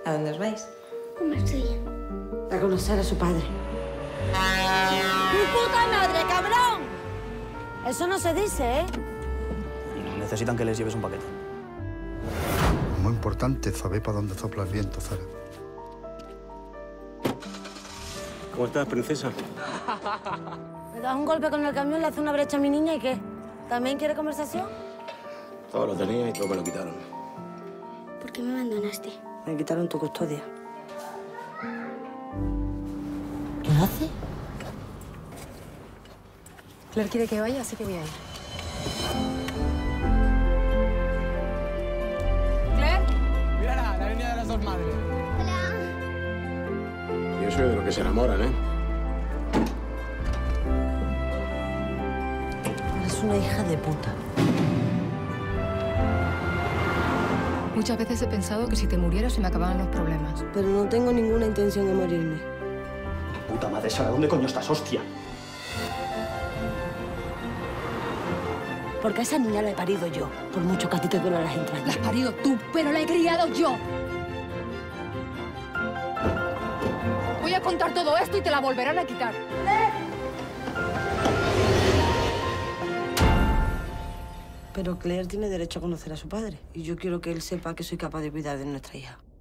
¿A dónde os vais? A Marsella. A conocer a su padre. ¡Tu puta madre, cabrón! Eso no se dice, ¿eh? Necesitan que les lleves un paquete. Muy importante saber para dónde sopla el viento, Sara. ¿Cómo estás, princesa? Me das un golpe con el camión, le hace una brecha a mi niña y ¿qué? ¿También quiere conversación? Todo lo tenía y todo me lo quitaron. ¿Por qué me abandonaste? Me quitaron tu custodia. ¿Qué hace? Claire quiere que vaya, así que voy a ir. ¿Claire? Mírala, la niña de las dos madres. Hola. Yo soy de los que se enamoran, ¿eh? Eres una hija de puta. Muchas veces he pensado que si te murieras se me acababan los problemas. Pero no tengo ninguna intención de morirme. Puta madre, Sara, ¿dónde coño estás, hostia? Porque a esa niña la he parido yo, por mucho que a ti te duelan las entrañas. La has parido tú, pero la he criado yo. Voy a contar todo esto y te la volverán a quitar. Pero Claire tiene derecho a conocer a su padre. Y yo quiero que él sepa que soy capaz de cuidar de nuestra hija.